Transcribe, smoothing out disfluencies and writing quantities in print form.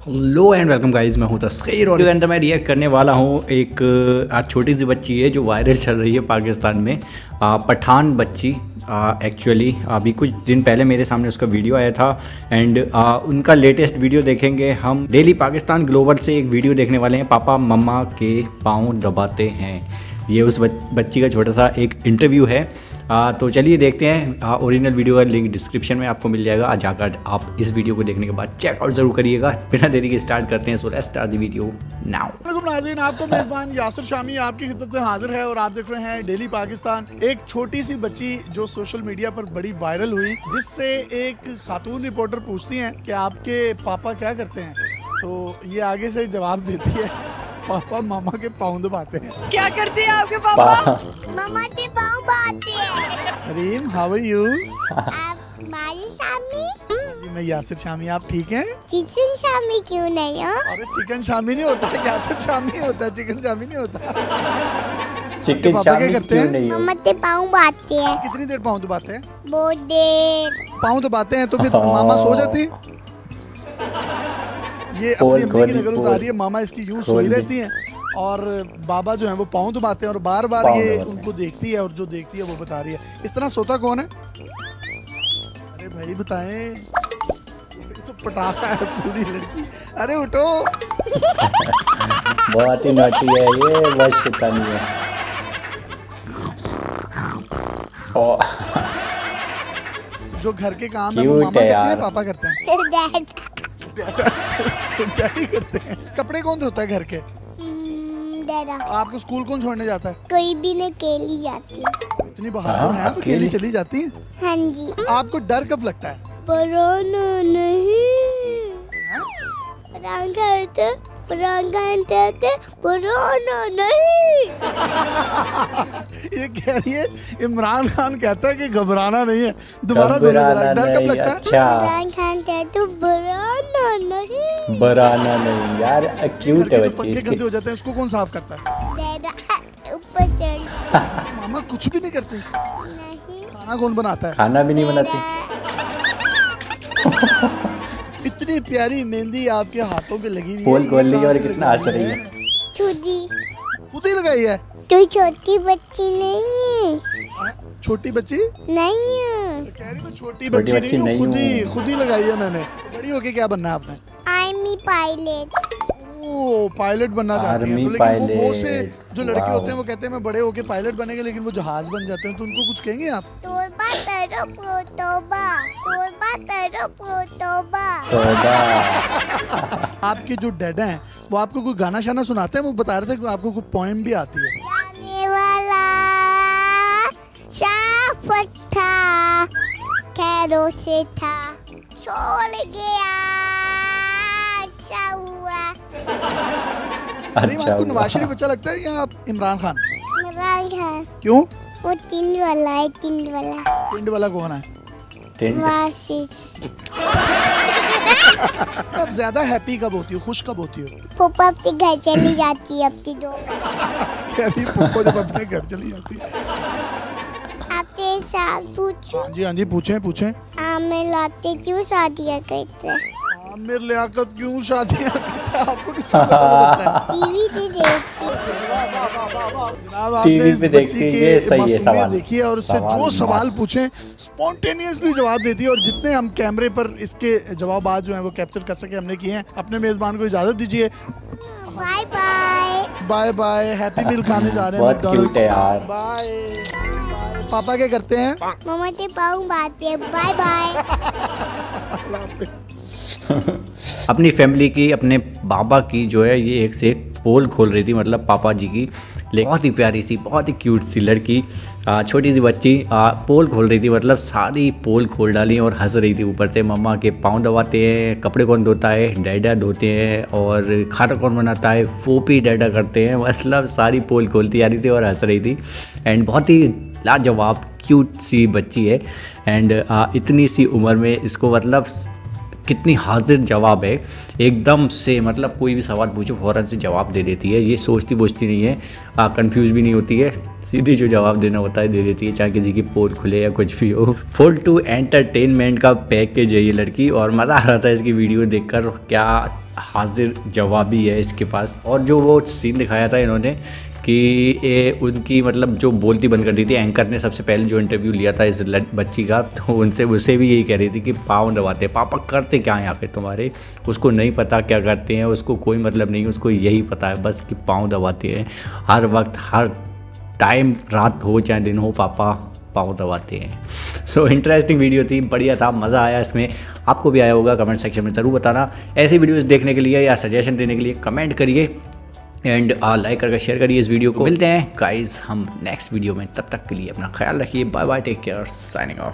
Hello and welcome guys, मैं हूं तस्खीर और इसके अंदर मैं रिएक्ट करने वाला हूं एक आज छोटी सी बच्ची है जो वायरल चल रही है पाकिस्तान में, पठान बच्ची। एक्चुअली अभी कुछ दिन पहले मेरे सामने उसका वीडियो आया था एंड उनका लेटेस्ट वीडियो देखेंगे हम। डेली पाकिस्तान ग्लोबल से एक वीडियो देखने वाले हैं, पापा मम्मा के पाँव दबाते हैं। ये उस बच्ची का छोटा सा एक इंटरव्यू है। तो चलिए देखते हैं। ओरिजिनल वीडियो का लिंक डिस्क्रिप्शन में आपको मिल जाएगा, जाकर आप इस वीडियो को देखने के बाद चेकआउट जरूर करिएगा। बिना देरी के स्टार्ट करते हैं। So let's start the video now. नाज़रीन, आपको मेज़बान यासिर शामी आपकी खिदमत में हाजिर है और आप देख रहे हैं डेली पाकिस्तान। एक छोटी सी बच्ची जो सोशल मीडिया पर बड़ी वायरल हुई, जिससे एक खातून रिपोर्टर पूछती हैं कि आपके पापा क्या करते हैं, तो ये आगे से जवाब देती है, पापा मामा के पाँव दबाते हैं। क्या करते हैं आपके पापा? मामा के पाँव दबाते हैं। Hareem, how are you? मारी शामी। जी, मैं यासिर शामी। आप ठीक हैं? चिकन शामी क्यों नहीं हो? अरे चिकन शामी नहीं होता, यासिर शामी होता है, चिकन शामी नहीं होता। चिकन पापा क्या शामी करते क्यों हैं? नहीं हो? मामा के पाँव दबाते हैं। कितनी देर पाँव दबाते हैं? बहुत देर। पाँव दबाते हैं तो फिर मामा सो जाती? ये अपनी अम्मी की नकल उतारी है। मामा इसकी यूं सोई रहती हैं और बाबा जो है वो पाँव दबाते हैं और बार बार ये उनको देखती है और जो देखती है वो बता रही है। इस तरह सोता कौन है? अरे भाई बताएं। ये तो पटाखा है पूरी लड़की। अरे उठो। बहुत ही नॉटी है ये, बस शैतानी है। जो घर के काम है वो मामा करते हैं, पापा करते हैं? डैडी करते हैं। कपड़े कौन धोता है घर के? डरा। आपको स्कूल कौन छोड़ने जाता है? कोई भी नहीं, केली जाती है। इतनी बहादुर है तो अकेली चली जाती है। हाँ जी। आपको डर कब लगता है? पुराना नहीं। पुराना नहीं। ये कह रही है इमरान खान कहता है कि घबराना नहीं है। दोबारा सुनो, डर कब लगता है? इमरान खान कहते हैं पुराना नहीं। बराना नहीं यार, क्यूट है बच्ची। पंखे गंदे हो जाते हैं, उसको कौन साफ करता है? डरा ऊपर चढ़। मामा कुछ भी नहीं करती? नहीं। खाना कौन बनाता है? खाना भी नहीं बनाती। इतनी प्यारी मेहंदी आपके हाथों पे लगी हुई खोल खोल है, ली और कहाँ से कितना हंस लगी रही हुई है। छोटी। खुद ही लगाई है? तू छोटी बच्ची नहीं है। छोटी बच्ची नहीं है। कह रही मैं छोटी बच्ची नहीं हूँ, खुद ही लगाई है मैंने। बड़ी होके क्या बनना है आपने? Army pilot. ओ, पायलट बनना चाहती हैं। तो लेकिन पायलट। वो से जो लड़के होते हैं वो कहते हैं मैं बड़े होके पायलट बनेंगे, लेकिन वो जहाज बन जाते हैं। तो उनको कुछ कहेंगे आप? तौबा करो तौबा, तौबा करो तौबा। आपके जो डैडा हैं वो आपको कोई गाना शाना सुनाते हैं? वो बता रहे थे कि आपको कोई पोएम भी आती है। जाने वाला साफ था, खैरों से था, छोड़ गया, अच्छा हुआ। अरे आपको नवाज शरीफ अच्छा लगता है या आप इमरान खान? इमरान खान। क्यों? वो तीन वाला है, तीन वाला। पिंड वाला कौन है? वासिस। अब ज्यादा हैप्पी कब होती हो, खुश कब होती हो? पापा अपने घर चली जाती है अपनी दो। कह रही पप्पो जब अपने घर चली जाती है। आपसे साथ पूछूं? हाँ जी पूछें। आमिर लाते क्यों शादियाँ करते हैं? आमिर लियाकत क्यों शादियाँ करता है? आपको किसने बताया? टीवी पे देखती। जनाब आपने इस बच्ची के मासूमियत देखी है और उससे जो सवाल पूछें स्पॉन्टेनियसली जवाब देती है। और जितने हम कैमरे पर इसके जवाब जो हैं वो कैप्चर कर सके हमने किए हैं। अपने मेजबान को इजाजत दीजिए। Bye bye. Bye bye. Happy meal खाने जा रहे हैं। बहुत क्यूट है यार। बाय। पापा क्या करते हैं? मामा के पाँव बाते हैं। Bye bye. अपनी फैमिली की, अपने बाबा की जो है ये एक से एक पोल खोल रही थी, मतलब पापा जी की। बहुत ही प्यारी सी, बहुत ही क्यूट सी लड़की, छोटी सी बच्ची पोल खोल रही थी, मतलब सारी पोल खोल डाली और हंस रही थी ऊपर से। मम्मा के पाँव दबाते हैं, कपड़े कौन धोता है, डैडा धोते हैं, और खाना कौन बनाता है, फोपी डैडा करते हैं। मतलब सारी पोल खोलती आ रही थी और हंस रही थी। एंड बहुत ही लाजवाब क्यूट सी बच्ची है। एंड इतनी सी उम्र में इसको मतलब कितनी हाजिर जवाब है एकदम से, मतलब कोई भी सवाल पूछो फ़ौरन से जवाब दे देती है। ये सोचती वोचती नहीं है, कंफ्यूज भी नहीं होती है, सीधी जो जवाब देना होता है दे देती है, चाहे किसी की पोल खुले या कुछ भी हो। फुल टू एंटरटेनमेंट का पैकेज है ये लड़की, और मज़ा आ रहा था इसकी वीडियो देखकर। क्या हाजिर जवाबी है इसके पास। और जो वो सीन दिखाया था इन्होंने कि ये उनकी मतलब जो बोलती बंद कर दी थी, एंकर ने सबसे पहले जो इंटरव्यू लिया था इस बच्ची का, तो उसे भी यही कह रही थी कि पाँव दबाते, पापा करते क्या हैं आखिर तुम्हारे, उसको नहीं पता क्या करते हैं, उसको कोई मतलब नहीं, उसको यही पता है बस कि पाँव दबाते हैं हर वक्त, हर टाइम, रात हो चाहे दिन हो, पापा पाँव दबाते हैं। सो इंटरेस्टिंग वीडियो थी, बढ़िया था, मज़ा आया इसमें। आपको भी आया होगा, कमेंट सेक्शन में ज़रूर बताना। ऐसी वीडियोस देखने के लिए या सजेशन देने के लिए कमेंट करिए एंड लाइक करके शेयर करिए इस वीडियो को। मिलते हैं गाइस हम नेक्स्ट वीडियो में, तब तक के लिए अपना ख्याल रखिए। Bye bye, take care, signing of.